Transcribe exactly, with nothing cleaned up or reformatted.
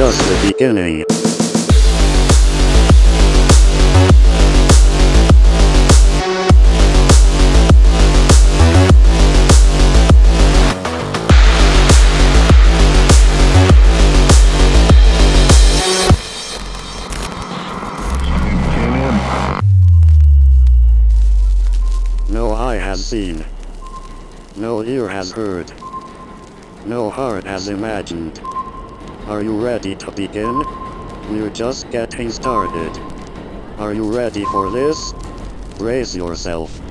just the beginning. No eye has seen. No ear has heard. No heart has imagined. Are you ready to begin? We're just getting started. Are you ready for this? Brace yourself.